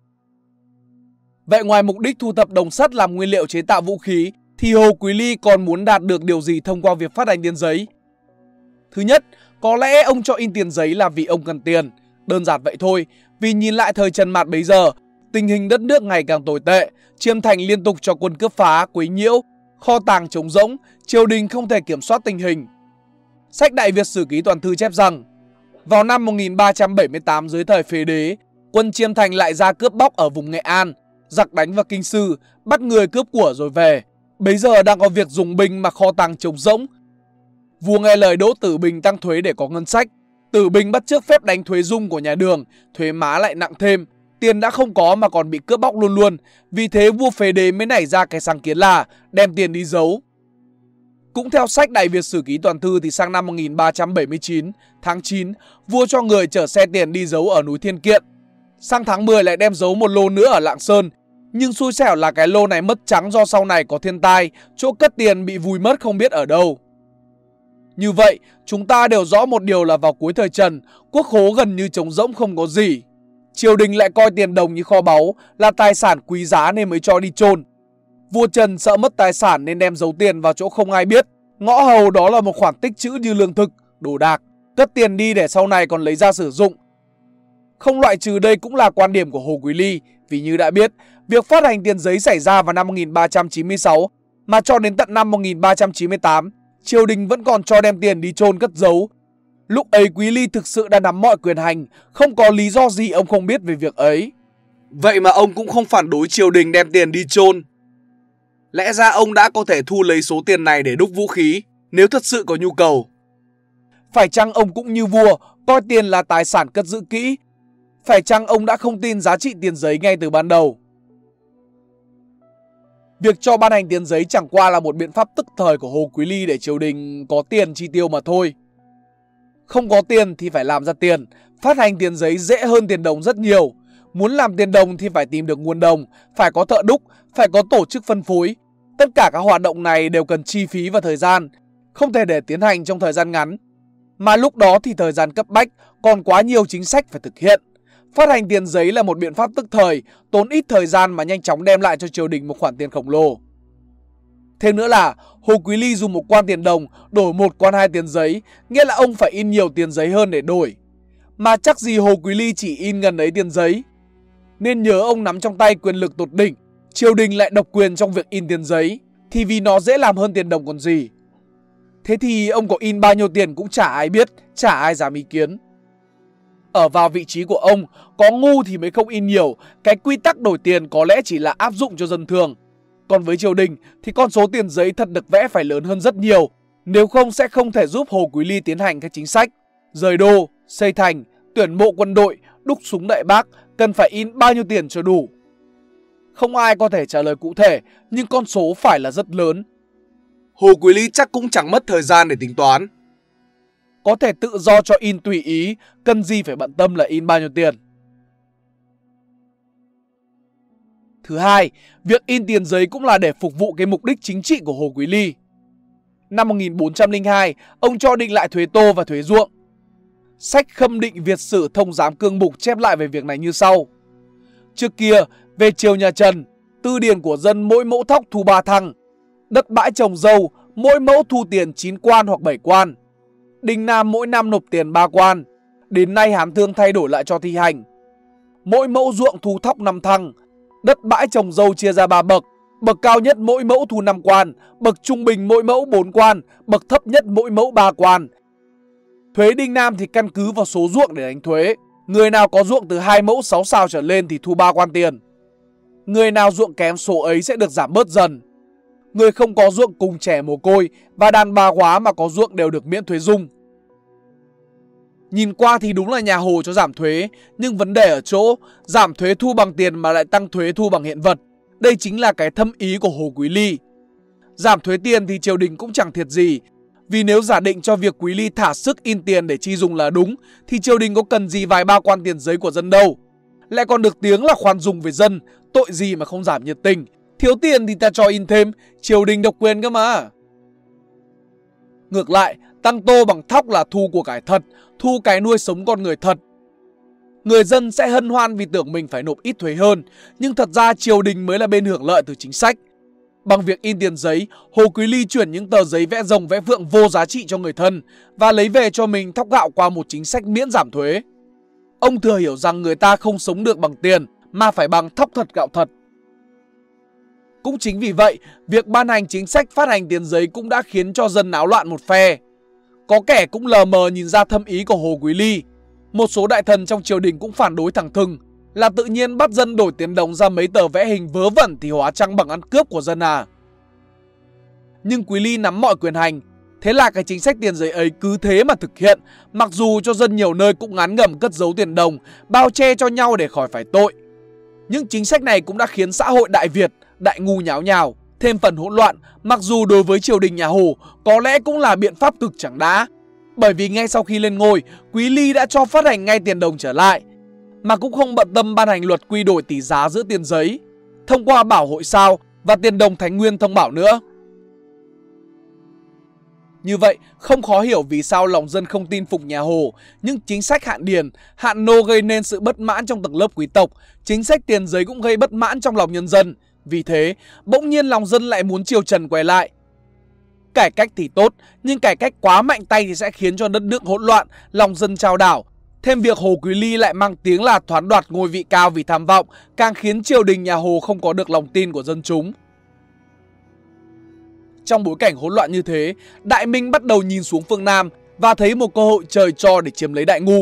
Vậy ngoài mục đích thu thập đồng sắt làm nguyên liệu chế tạo vũ khí, thì Hồ Quý Ly còn muốn đạt được điều gì thông qua việc phát hành tiền giấy? Thứ nhất, có lẽ ông cho in tiền giấy là vì ông cần tiền. Đơn giản vậy thôi, vì nhìn lại thời Trần Mạt bấy giờ, tình hình đất nước ngày càng tồi tệ, Chiêm Thành liên tục cho quân cướp phá, quấy nhiễu, kho tàng trống rỗng, triều đình không thể kiểm soát tình hình. Sách Đại Việt Sử Ký Toàn Thư chép rằng, vào năm 1378 dưới thời phế đế, quân Chiêm Thành lại ra cướp bóc ở vùng Nghệ An, giặc đánh vào Kinh Sư, bắt người cướp của rồi về. Bấy giờ đang có việc dùng binh mà kho tàng trống rỗng. Vua nghe lời đỗ Tử Bình tăng thuế để có ngân sách. Tử Bình bắt chước phép đánh thuế dung của nhà Đường, thuế má lại nặng thêm. Tiền đã không có mà còn bị cướp bóc luôn luôn. Vì thế vua phế đế mới nảy ra cái sáng kiến là đem tiền đi giấu. Cũng theo sách Đại Việt Sử Ký Toàn Thư thì sang năm 1379, tháng 9, vua cho người chở xe tiền đi giấu ở núi Thiên Kiện. Sang tháng 10 lại đem giấu một lô nữa ở Lạng Sơn. Nhưng xui xẻo là cái lô này mất trắng do sau này có thiên tai, chỗ cất tiền bị vùi mất không biết ở đâu. Như vậy, chúng ta đều rõ một điều là vào cuối thời Trần, quốc khố gần như trống rỗng không có gì. Triều đình lại coi tiền đồng như kho báu, là tài sản quý giá nên mới cho đi chôn. Vua Trần sợ mất tài sản nên đem giấu tiền vào chỗ không ai biết. Ngõ hầu đó là một khoản tích trữ như lương thực, đồ đạc, cất tiền đi để sau này còn lấy ra sử dụng. Không loại trừ đây cũng là quan điểm của Hồ Quý Ly, vì như đã biết, việc phát hành tiền giấy xảy ra vào năm 1396, mà cho đến tận năm 1398, triều đình vẫn còn cho đem tiền đi chôn cất giấu. Lúc ấy Quý Ly thực sự đã nắm mọi quyền hành, không có lý do gì ông không biết về việc ấy. Vậy mà ông cũng không phản đối triều đình đem tiền đi chôn. Lẽ ra ông đã có thể thu lấy số tiền này để đúc vũ khí, nếu thật sự có nhu cầu. Phải chăng ông cũng như vua, coi tiền là tài sản cất giữ kỹ? Phải chăng ông đã không tin giá trị tiền giấy ngay từ ban đầu? Việc cho ban hành tiền giấy chẳng qua là một biện pháp tức thời của Hồ Quý Ly để triều đình có tiền chi tiêu mà thôi. Không có tiền thì phải làm ra tiền, phát hành tiền giấy dễ hơn tiền đồng rất nhiều. Muốn làm tiền đồng thì phải tìm được nguồn đồng, phải có thợ đúc, phải có tổ chức phân phối. Tất cả các hoạt động này đều cần chi phí và thời gian, không thể để tiến hành trong thời gian ngắn. Mà lúc đó thì thời gian cấp bách, còn quá nhiều chính sách phải thực hiện. Phát hành tiền giấy là một biện pháp tức thời, tốn ít thời gian mà nhanh chóng đem lại cho triều đình một khoản tiền khổng lồ. Thêm nữa là Hồ Quý Ly dùng một quan tiền đồng đổi một quan 2 tiền giấy, nghĩa là ông phải in nhiều tiền giấy hơn để đổi. Mà chắc gì Hồ Quý Ly chỉ in gần ấy tiền giấy. Nên nhớ ông nắm trong tay quyền lực tột đỉnh, triều đình lại độc quyền trong việc in tiền giấy, thì vì nó dễ làm hơn tiền đồng còn gì. Thế thì ông có in bao nhiêu tiền cũng chả ai biết, chả ai dám ý kiến. Ở vào vị trí của ông, có ngu thì mới không in nhiều, cái quy tắc đổi tiền có lẽ chỉ là áp dụng cho dân thường. Còn với triều đình thì con số tiền giấy thật được vẽ phải lớn hơn rất nhiều, nếu không sẽ không thể giúp Hồ Quý Ly tiến hành các chính sách rời đô, xây thành, tuyển mộ quân đội, đúc súng đại bác, cần phải in bao nhiêu tiền cho đủ. Không ai có thể trả lời cụ thể, nhưng con số phải là rất lớn. Hồ Quý Ly chắc cũng chẳng mất thời gian để tính toán. Có thể tự do cho in tùy ý, cần gì phải bận tâm là in bao nhiêu tiền. Thứ hai, việc in tiền giấy cũng là để phục vụ cái mục đích chính trị của Hồ Quý Ly. Năm 1402, ông cho định lại thuế tô và thuế ruộng. Sách Khâm Định Việt Sử Thông Giám Cương Mục chép lại về việc này như sau. Trước kia, về triều nhà Trần, tư điển của dân mỗi mẫu thóc thu 3 thăng, đất bãi trồng dâu mỗi mẫu thu tiền 9 quan hoặc 7 quan, Đinh Nam mỗi năm nộp tiền 3 quan, đến nay Hán Thương thay đổi lại cho thi hành. Mỗi mẫu ruộng thu thóc 5 thăng, đất bãi trồng dâu chia ra 3 bậc, bậc cao nhất mỗi mẫu thu 5 quan, bậc trung bình mỗi mẫu 4 quan, bậc thấp nhất mỗi mẫu 3 quan. Thuế Đinh Nam thì căn cứ vào số ruộng để đánh thuế. Người nào có ruộng từ 2 mẫu 6 sào trở lên thì thu 3 quan tiền. Người nào ruộng kém số ấy sẽ được giảm bớt dần. Người không có ruộng cùng trẻ mồ côi và đàn bà hóa mà có ruộng đều được miễn thuế dung. Nhìn qua thì đúng là nhà Hồ cho giảm thuế, nhưng vấn đề ở chỗ giảm thuế thu bằng tiền mà lại tăng thuế thu bằng hiện vật. Đây chính là cái thâm ý của Hồ Quý Ly. Giảm thuế tiền thì triều đình cũng chẳng thiệt gì, vì nếu giả định cho việc Quý Ly thả sức in tiền để chi dùng là đúng, thì triều đình có cần gì vài ba quan tiền giấy của dân đâu. Lại còn được tiếng là khoan dung với dân, tội gì mà không giảm nhiệt tình. Thiếu tiền thì ta cho in thêm, triều đình độc quyền cơ mà. Ngược lại, tăng tô bằng thóc là thu của cải thật, thu cái nuôi sống con người thật. Người dân sẽ hân hoan vì tưởng mình phải nộp ít thuế hơn, nhưng thật ra triều đình mới là bên hưởng lợi từ chính sách. Bằng việc in tiền giấy, Hồ Quý Ly chuyển những tờ giấy vẽ rồng vẽ phượng vô giá trị cho người thân và lấy về cho mình thóc gạo qua một chính sách miễn giảm thuế. Ông thừa hiểu rằng người ta không sống được bằng tiền mà phải bằng thóc thật gạo thật. Cũng chính vì vậy, việc ban hành chính sách phát hành tiền giấy cũng đã khiến cho dân náo loạn một phe. Có kẻ cũng lờ mờ nhìn ra thâm ý của Hồ Quý Ly. Một số đại thần trong triều đình cũng phản đối thẳng thừng, là tự nhiên bắt dân đổi tiền đồng ra mấy tờ vẽ hình vớ vẩn thì hóa chăng bằng ăn cướp của dân à. Nhưng Quý Ly nắm mọi quyền hành, thế là cái chính sách tiền giấy ấy cứ thế mà thực hiện, mặc dù cho dân nhiều nơi cũng ngán ngẩm cất giấu tiền đồng, bao che cho nhau để khỏi phải tội. Nhưng chính sách này cũng đã khiến xã hội Đại Việt, đại ngu nháo nhào, thêm phần hỗn loạn, mặc dù đối với triều đình nhà Hồ có lẽ cũng là biện pháp cực chẳng đã. Bởi vì ngay sau khi lên ngôi, Quý Ly đã cho phát hành ngay tiền đồng trở lại, mà cũng không bận tâm ban hành luật quy đổi tỷ giá giữa tiền giấy. thông qua Bảo Hội Sao và tiền đồng Thánh Nguyên thông bảo nữa. Như vậy, không khó hiểu vì sao lòng dân không tin phục nhà Hồ, nhưng chính sách hạn điền, hạn nô gây nên sự bất mãn trong tầng lớp quý tộc, chính sách tiền giấy cũng gây bất mãn trong lòng nhân dân. Vì thế, bỗng nhiên lòng dân lại muốn triều Trần quay lại. Cải cách thì tốt, nhưng cải cách quá mạnh tay thì sẽ khiến cho đất nước hỗn loạn, lòng dân chao đảo. Thêm việc Hồ Quý Ly lại mang tiếng là thoán đoạt ngôi vị cao vì tham vọng, càng khiến triều đình nhà Hồ không có được lòng tin của dân chúng. Trong bối cảnh hỗn loạn như thế, Đại Minh bắt đầu nhìn xuống phương Nam và thấy một cơ hội trời cho để chiếm lấy Đại Ngu.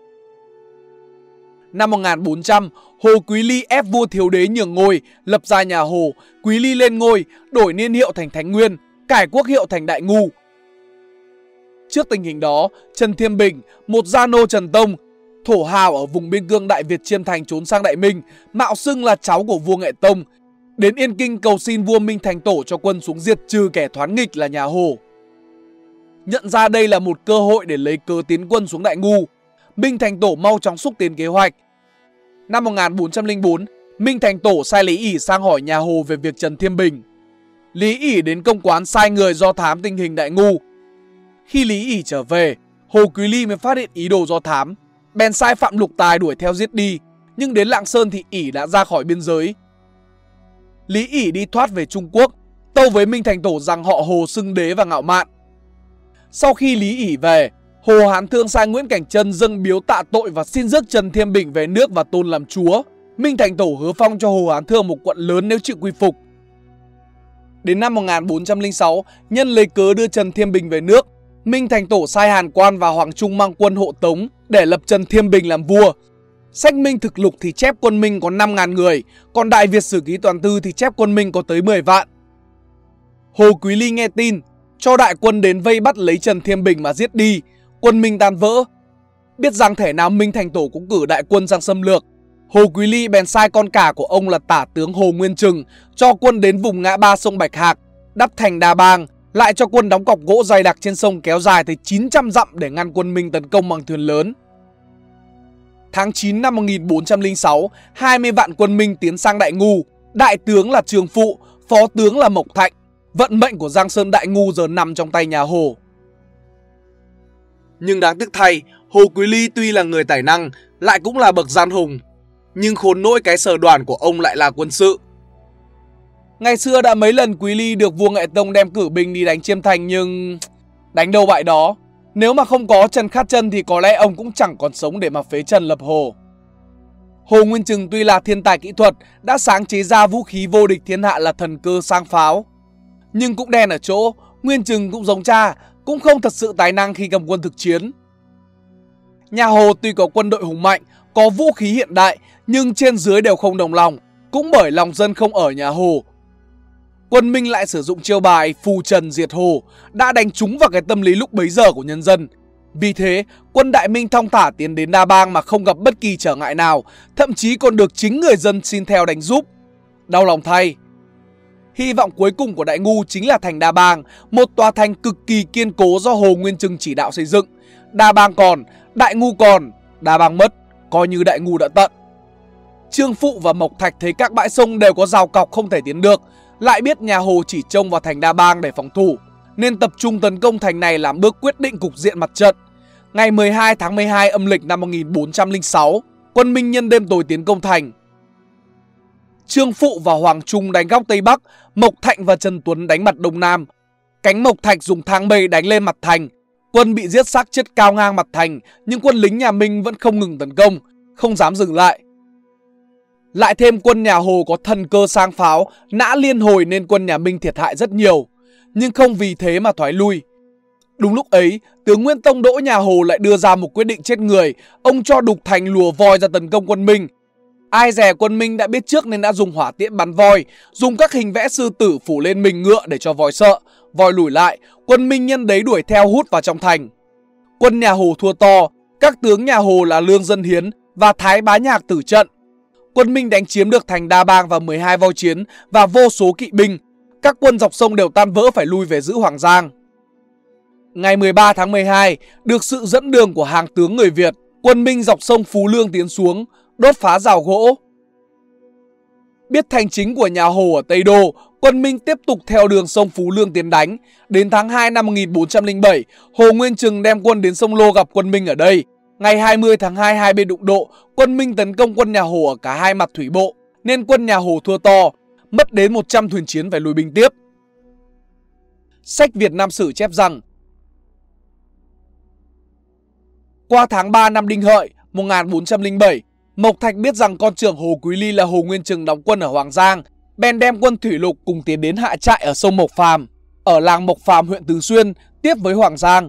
Năm 1400, Hồ Quý Ly ép vua Thiếu Đế nhường ngôi, lập ra nhà Hồ, Quý Ly lên ngôi, đổi niên hiệu thành Thánh Nguyên, cải quốc hiệu thành Đại Ngu. Trước tình hình đó, Trần Thiên Bình, một gia nô Trần Tông, thổ hào ở vùng biên cương Đại Việt Chiêm Thành trốn sang Đại Minh, mạo xưng là cháu của vua Nghệ Tông, đến Yên Kinh cầu xin vua Minh Thành Tổ cho quân xuống diệt trừ kẻ thoán nghịch là nhà Hồ. Nhận ra đây là một cơ hội để lấy cớ tiến quân xuống Đại Ngu, Minh Thành Tổ mau chóng xúc tiến kế hoạch. Năm 1404, Minh Thành Tổ sai Lý ỷ sang hỏi nhà Hồ về việc Trần Thiên Bình. Lý ỷ đến công quán sai người do thám tình hình Đại Ngu. Khi Lý ỷ trở về, Hồ Quý Ly mới phát hiện ý đồ do thám, bèn sai Phạm Lục Tài đuổi theo giết đi, nhưng đến Lạng Sơn thì ỷ đã ra khỏi biên giới. Lý ỷ đi thoát về Trung Quốc, tâu với Minh Thành Tổ rằng họ Hồ xưng đế và ngạo mạn. Sau khi Lý ỷ về, Hồ Hán Thương sai Nguyễn Cảnh Trân dâng biếu tạ tội và xin rước Trần Thiên Bình về nước và tôn làm chúa. Minh Thành Tổ hứa phong cho Hồ Hán Thương một quận lớn nếu chịu quy phục. Đến năm 1406, nhân lấy cớ đưa Trần Thiên Bình về nước, Minh Thành Tổ sai Hàn Quan và Hoàng Trung mang quân hộ tống để lập Trần Thiên Bình làm vua. Sách Minh Thực Lục thì chép quân Minh có 5.000 người, còn Đại Việt Sử Ký Toàn Thư thì chép quân Minh có tới 10 vạn. Hồ Quý Ly nghe tin, cho đại quân đến vây bắt lấy Trần Thiên Bình mà giết đi, quân Minh tan vỡ. Biết rằng thể nào Minh Thành Tổ cũng cử đại quân sang xâm lược, Hồ Quý Ly bèn sai con cả của ông là tả tướng Hồ Nguyên Trừng cho quân đến vùng ngã ba sông Bạch Hạc, đắp thành Đa Bang, lại cho quân đóng cọc gỗ dày đặc trên sông kéo dài tới 900 dặm để ngăn quân Minh tấn công bằng thuyền lớn. Tháng 9 năm 1406, 20 vạn quân Minh tiến sang Đại Ngu, đại tướng là Trường Phụ, phó tướng là Mộc Thạnh. Vận mệnh của Giang Sơn Đại Ngu giờ nằm trong tay nhà Hồ. Nhưng đáng tiếc thay, Hồ Quý Ly tuy là người tài năng, lại cũng là bậc gian hùng, nhưng khốn nỗi cái sở đoàn của ông lại là quân sự. Ngày xưa đã mấy lần Quý Ly được vua Nghệ Tông đem cử binh đi đánh Chiêm Thành nhưng đánh đâu bại đó. Nếu mà không có Trần Khát Chân thì có lẽ ông cũng chẳng còn sống để mà phế Trần lập Hồ. Hồ Nguyên Trừng tuy là thiên tài kỹ thuật, đã sáng chế ra vũ khí vô địch thiên hạ là thần cơ sang pháo. Nhưng cũng đen ở chỗ, Nguyên Trừng cũng giống cha, cũng không thật sự tài năng khi cầm quân thực chiến. Nhà Hồ tuy có quân đội hùng mạnh, có vũ khí hiện đại, nhưng trên dưới đều không đồng lòng, cũng bởi lòng dân không ở nhà Hồ. Quân Minh lại sử dụng chiêu bài phù trần diệt Hồ, đã đánh trúng vào cái tâm lý lúc bấy giờ của nhân dân. Vì thế, quân Đại Minh thong thả tiến đến Đa Bang mà không gặp bất kỳ trở ngại nào, thậm chí còn được chính người dân xin theo đánh giúp. Đau lòng thay. Hy vọng cuối cùng của Đại Ngu chính là thành Đa Bang, một tòa thành cực kỳ kiên cố do Hồ Nguyên Trừng chỉ đạo xây dựng. Đa Bang còn, Đại Ngu còn, Đa Bang mất, coi như Đại Ngu đã tận. Trương Phụ và Mộc Thạch thấy các bãi sông đều có rào cọc không thể tiến được, lại biết nhà Hồ chỉ trông vào thành Đa Bang để phòng thủ, nên tập trung tấn công thành này làm bước quyết định cục diện mặt trận. Ngày 12 tháng 12 âm lịch năm 1406, quân Minh nhân đêm tối tiến công thành. Trương Phụ và Hoàng Trung đánh góc Tây Bắc, Mộc Thạnh và Trần Tuấn đánh mặt Đông Nam. Cánh Mộc Thạch dùng thang mây đánh lên mặt thành, quân bị giết xác chết cao ngang mặt thành, nhưng quân lính nhà Minh vẫn không ngừng tấn công, không dám dừng lại. Lại thêm quân nhà Hồ có thần cơ sang pháo, nã liên hồi nên quân nhà Minh thiệt hại rất nhiều, nhưng không vì thế mà thoái lui. Đúng lúc ấy, tướng Nguyên Tông Đỗ nhà Hồ lại đưa ra một quyết định chết người, ông cho Đục Thành lùa voi ra tấn công quân Minh. Ai dè quân Minh đã biết trước nên đã dùng hỏa tiễn bắn voi, dùng các hình vẽ sư tử phủ lên mình ngựa để cho voi sợ. Voi lùi lại, quân Minh nhân đấy đuổi theo hút vào trong thành. Quân nhà Hồ thua to, các tướng nhà Hồ là Lương Dân Hiến và Thái Bá Nhạc tử trận. Quân Minh đánh chiếm được thành Đa Bang và 12 voi chiến và vô số kỵ binh. Các quân dọc sông đều tan vỡ phải lui về giữ Hoàng Giang. Ngày 13 tháng 12, được sự dẫn đường của hàng tướng người Việt, quân Minh dọc sông Phú Lương tiến xuống, đốt phá rào gỗ. Biết thành chính của nhà Hồ ở Tây Đô, quân Minh tiếp tục theo đường sông Phú Lương tiến đánh. Đến tháng 2 năm 1407, Hồ Nguyên Trừng đem quân đến sông Lô gặp quân Minh ở đây. Ngày 20 tháng 2 hai bên đụng độ, quân Minh tấn công quân nhà Hồ ở cả hai mặt thủy bộ, nên quân nhà Hồ thua to, mất đến 100 thuyền chiến phải lùi binh tiếp. Sách Việt Nam Sử chép rằng, qua tháng 3 năm Đinh Hợi 1407, Mộc Thạch biết rằng con trưởng Hồ Quý Ly là Hồ Nguyên Trừng đóng quân ở Hoàng Giang, bèn đem quân thủy lục cùng tiến đến hạ trại ở sông Mộc Phàm, ở làng Mộc Phàm huyện Tứ Xuyên, tiếp với Hoàng Giang.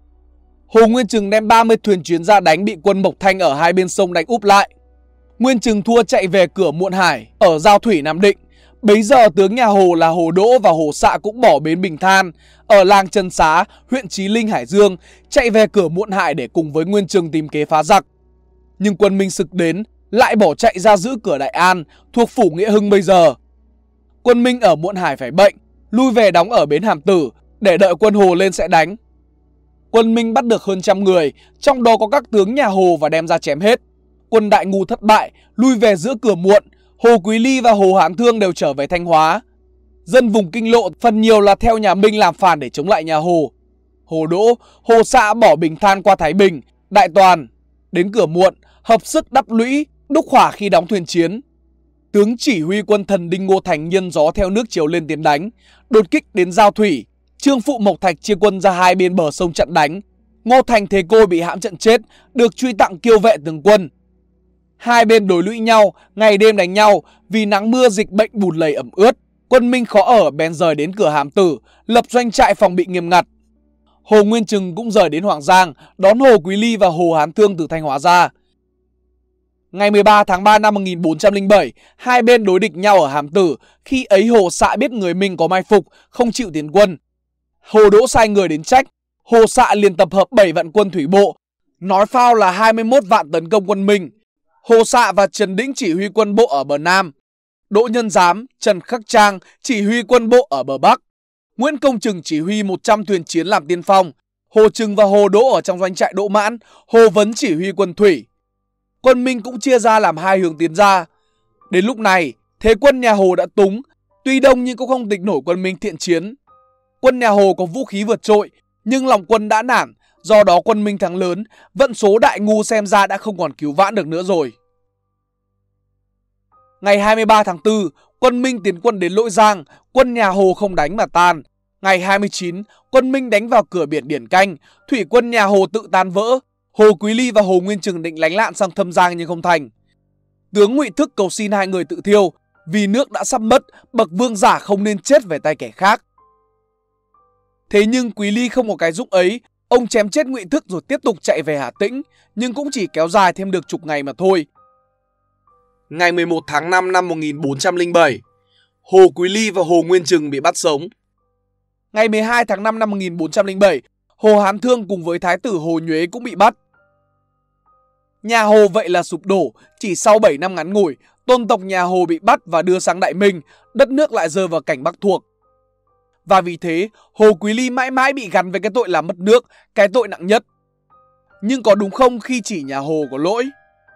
Hồ Nguyên Trừng đem 30 thuyền chuyến ra đánh, bị quân Mộc Thanh ở hai bên sông đánh úp lại. Nguyên Trừng thua chạy về cửa Muộn Hải ở giao thủy Nam Định. Bấy giờ tướng nhà Hồ là Hồ Đỗ và Hồ Xạ cũng bỏ bến Bình Than ở làng Trần Xá, huyện Chí Linh, Hải Dương, chạy về cửa Muộn Hải để cùng với Nguyên Trừng tìm kế phá giặc. Nhưng quân Minh Sực đến lại bỏ chạy ra giữ cửa Đại An, thuộc phủ Nghĩa Hưng bây giờ. Quân Minh ở Muộn Hải phải bệnh, lui về đóng ở bến Hàm Tử để đợi quân Hồ lên sẽ đánh. Quân Minh bắt được hơn 100 người, trong đó có các tướng nhà Hồ và đem ra chém hết. Quân Đại Ngu thất bại, lui về giữa cửa Muộn. Hồ Quý Ly và Hồ Hán Thương đều trở về Thanh Hóa. Dân vùng Kinh Lộ phần nhiều là theo nhà Minh làm phản để chống lại nhà Hồ. Hồ Đỗ, Hồ Xạ bỏ Bình Than qua Thái Bình, Đại Toàn, đến cửa Muộn, hợp sức đắp lũy, đúc hỏa khi đóng thuyền chiến. Tướng chỉ huy quân thần Đinh Ngô Thành nhân gió theo nước chiều lên tiến đánh, đột kích đến giao thủy. Trương Phụ Mộc Thạch chia quân ra hai bên bờ sông chặn đánh. Ngô Thành Thế Cô bị hãm trận chết, được truy tặng kiêu vệ tướng quân. Hai bên đối lũy nhau, ngày đêm đánh nhau, vì nắng mưa dịch bệnh bùn lầy ẩm ướt. Quân Minh khó ở bèn rời đến cửa Hàm Tử, lập doanh trại phòng bị nghiêm ngặt. Hồ Nguyên Trừng cũng rời đến Hoàng Giang, đón Hồ Quý Ly và Hồ Hán Thương từ Thanh Hóa ra. Ngày 13 tháng 3 năm 1407, hai bên đối địch nhau ở Hàm Tử. Khi ấy Hồ Xạ biết người Minh có mai phục, không chịu tiến quân. Hồ Đỗ sai người đến trách. Hồ Xạ liền tập hợp 7 vạn quân thủy bộ, nói phao là 21 vạn tấn công quân Minh. Hồ Xạ và Trần Đĩnh chỉ huy quân bộ ở bờ Nam, Đỗ Nhân Giám, Trần Khắc Trang chỉ huy quân bộ ở bờ Bắc, Nguyễn Công Trừng chỉ huy 100 thuyền chiến làm tiên phong. Hồ Trừng và Hồ Đỗ ở trong doanh trại Đỗ Mãn, Hồ Vấn chỉ huy quân thủy. Quân Minh cũng chia ra làm hai hướng tiến ra. Đến lúc này, thế quân nhà Hồ đã túng, tuy đông nhưng cũng không địch nổi quân Minh thiện chiến. Quân nhà Hồ có vũ khí vượt trội, nhưng lòng quân đã nản, do đó quân Minh thắng lớn, vận số Đại Ngu xem ra đã không còn cứu vãn được nữa rồi. Ngày 23 tháng 4, quân Minh tiến quân đến Lỗi Giang, quân nhà Hồ không đánh mà tan. Ngày 29, quân Minh đánh vào cửa biển Điển Canh, thủy quân nhà Hồ tự tan vỡ. Hồ Quý Ly và Hồ Nguyên Trừng định lánh lạn sang Thâm Giang nhưng không thành. Tướng Ngụy Thức cầu xin hai người tự thiêu, vì nước đã sắp mất, bậc vương giả không nên chết về tay kẻ khác. Thế nhưng Quý Ly không có cái dũng ấy, ông chém chết Ngụy Thức rồi tiếp tục chạy về Hà Tĩnh, nhưng cũng chỉ kéo dài thêm được chục ngày mà thôi. Ngày 11 tháng 5 năm 1407, Hồ Quý Ly và Hồ Nguyên Trừng bị bắt sống. Ngày 12 tháng 5 năm 1407, Hồ Hán Thương cùng với Thái tử Hồ Nhuế cũng bị bắt. Nhà Hồ vậy là sụp đổ, chỉ sau 7 năm ngắn ngủi, tôn tộc nhà Hồ bị bắt và đưa sang Đại Minh, đất nước lại rơi vào cảnh Bắc thuộc. Và vì thế, Hồ Quý Ly mãi mãi bị gắn với cái tội làm mất nước, cái tội nặng nhất. Nhưng có đúng không khi chỉ nhà Hồ có lỗi?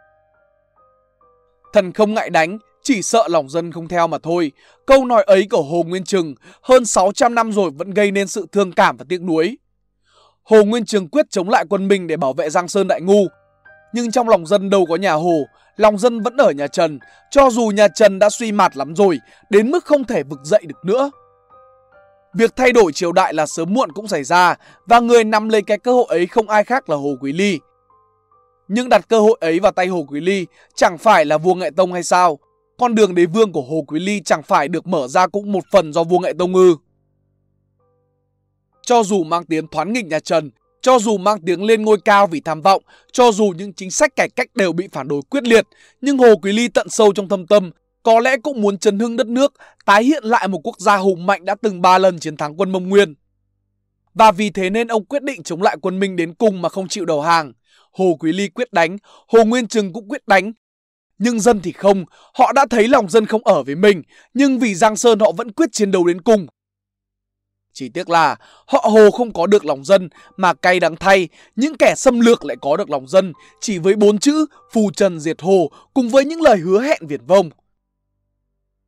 Thần không ngại đánh, chỉ sợ lòng dân không theo mà thôi. Câu nói ấy của Hồ Nguyên Trừng hơn 600 năm rồi vẫn gây nên sự thương cảm và tiếc nuối. Hồ Nguyên Trừng quyết chống lại quân Minh để bảo vệ Giang Sơn Đại Ngu. Nhưng trong lòng dân đâu có nhà Hồ, lòng dân vẫn ở nhà Trần, cho dù nhà Trần đã suy mạt lắm rồi, đến mức không thể vực dậy được nữa. Việc thay đổi triều đại là sớm muộn cũng xảy ra, và người nắm lấy cái cơ hội ấy không ai khác là Hồ Quý Ly. Nhưng đặt cơ hội ấy vào tay Hồ Quý Ly chẳng phải là vua Nghệ Tông hay sao? Con đường đế vương của Hồ Quý Ly chẳng phải được mở ra cũng một phần do vua Nghệ Tông ư? Cho dù mang tiếng thoán nghịch nhà Trần, cho dù mang tiếng lên ngôi cao vì tham vọng, cho dù những chính sách cải cách đều bị phản đối quyết liệt, nhưng Hồ Quý Ly tận sâu trong thâm tâm có lẽ cũng muốn chấn hưng đất nước, tái hiện lại một quốc gia hùng mạnh đã từng 3 lần chiến thắng quân Mông Nguyên. Và vì thế nên ông quyết định chống lại quân Minh đến cùng mà không chịu đầu hàng. Hồ Quý Ly quyết đánh, Hồ Nguyên Trừng cũng quyết đánh. Nhưng dân thì không, họ đã thấy lòng dân không ở với mình, nhưng vì Giang Sơn họ vẫn quyết chiến đấu đến cùng. Chỉ tiếc là họ Hồ không có được lòng dân, mà cay đắng thay, những kẻ xâm lược lại có được lòng dân, chỉ với 4 chữ phù trần diệt Hồ cùng với những lời hứa hẹn viển vông.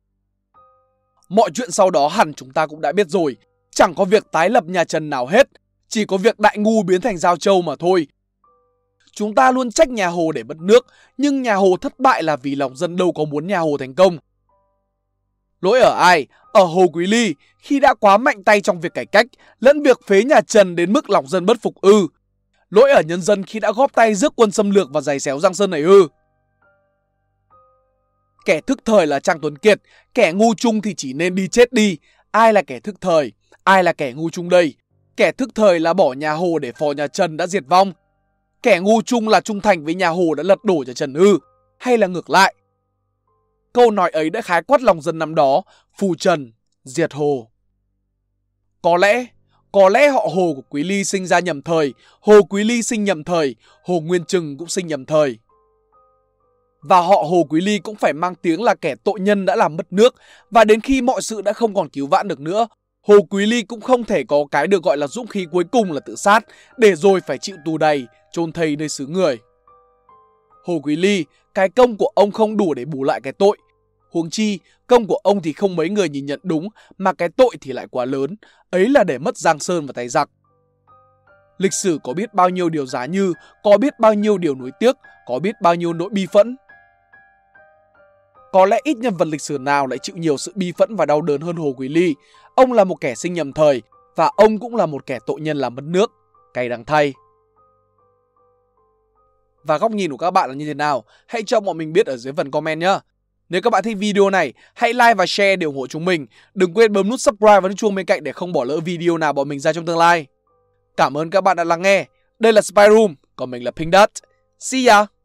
Mọi chuyện sau đó hẳn chúng ta cũng đã biết rồi. Chẳng có việc tái lập nhà Trần nào hết, chỉ có việc Đại Ngu biến thành Giao Châu mà thôi. Chúng ta luôn trách nhà Hồ để mất nước, nhưng nhà Hồ thất bại là vì lòng dân đâu có muốn nhà Hồ thành công. Lỗi ở ai? Ở Hồ Quý Ly, khi đã quá mạnh tay trong việc cải cách, lẫn việc phế nhà Trần đến mức lòng dân bất phục ư? Lỗi ở nhân dân khi đã góp tay rước quân xâm lược và giày xéo Giang Sơn này ư? Kẻ thức thời là Trang Tuấn Kiệt, kẻ ngu chung thì chỉ nên đi chết đi. Ai là kẻ thức thời? Ai là kẻ ngu chung đây? Kẻ thức thời là bỏ nhà Hồ để phò nhà Trần đã diệt vong. Kẻ ngu chung là trung thành với nhà Hồ đã lật đổ nhà Trần ư? Hay là ngược lại? Câu nói ấy đã khái quát lòng dân năm đó, phù Trần, diệt Hồ. Có lẽ họ Hồ của Quý Ly sinh ra nhầm thời, Hồ Quý Ly sinh nhầm thời, Hồ Nguyên Trừng cũng sinh nhầm thời. Và họ Hồ Quý Ly cũng phải mang tiếng là kẻ tội nhân đã làm mất nước, và đến khi mọi sự đã không còn cứu vãn được nữa, Hồ Quý Ly cũng không thể có cái được gọi là dũng khí cuối cùng là tự sát, để rồi phải chịu tù đầy, chôn thây nơi xứ người. Hồ Quý Ly, cái công của ông không đủ để bù lại cái tội. Huống chi, công của ông thì không mấy người nhìn nhận đúng, mà cái tội thì lại quá lớn, ấy là để mất Giang Sơn vào tay giặc. Lịch sử có biết bao nhiêu điều giá như, có biết bao nhiêu điều nuối tiếc, có biết bao nhiêu nỗi bi phẫn. Có lẽ ít nhân vật lịch sử nào lại chịu nhiều sự bi phẫn và đau đớn hơn Hồ Quý Ly. Ông là một kẻ sinh nhầm thời, và ông cũng là một kẻ tội nhân làm mất nước. Cay đắng thay. Và góc nhìn của các bạn là như thế nào? Hãy cho bọn mình biết ở dưới phần comment nhé. Nếu các bạn thích video này, hãy like và share để ủng hộ chúng mình. Đừng quên bấm nút subscribe và nút chuông bên cạnh để không bỏ lỡ video nào bọn mình ra trong tương lai. Cảm ơn các bạn đã lắng nghe. Đây là Spy Room, còn mình là Pink Dot. See ya!